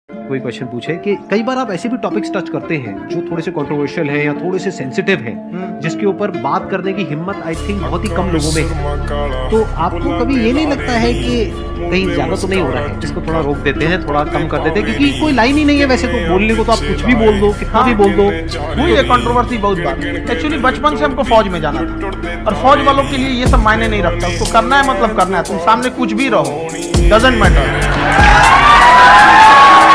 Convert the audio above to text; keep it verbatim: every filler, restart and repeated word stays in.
कोई क्वेश्चन पूछे कि कई बार आप ऐसे भी टॉपिक्स टच करते हैं जो थोड़े से कंट्रोवर्शियल हैं या थोड़े से सेंसिटिव हैं, जिसके ऊपर बात करने की हिम्मत आई थिंक बहुत ही कम लोगों में है। तो आपको कभी ये नहीं लगता है कि कहीं ज्यादा तो नहीं हो रहा है, जिसको थोड़ा रोक देते हैं, थोड़ा कम कर देते हैं, क्योंकि कोई लाइन ही नहीं है वैसे तो बोलने को, तो आप कुछ भी बोल दो, कितना भी बोल दो। हुई है कंट्रोवर्सी बहुत बार। एक्चुअली बचपन से हमको फौज में जाना था और फौज वालों के लिए ये सब मायने नहीं रखता, उसको करना है मतलब करना है, तुम सामने कुछ भी रहो, डजंट मैटर।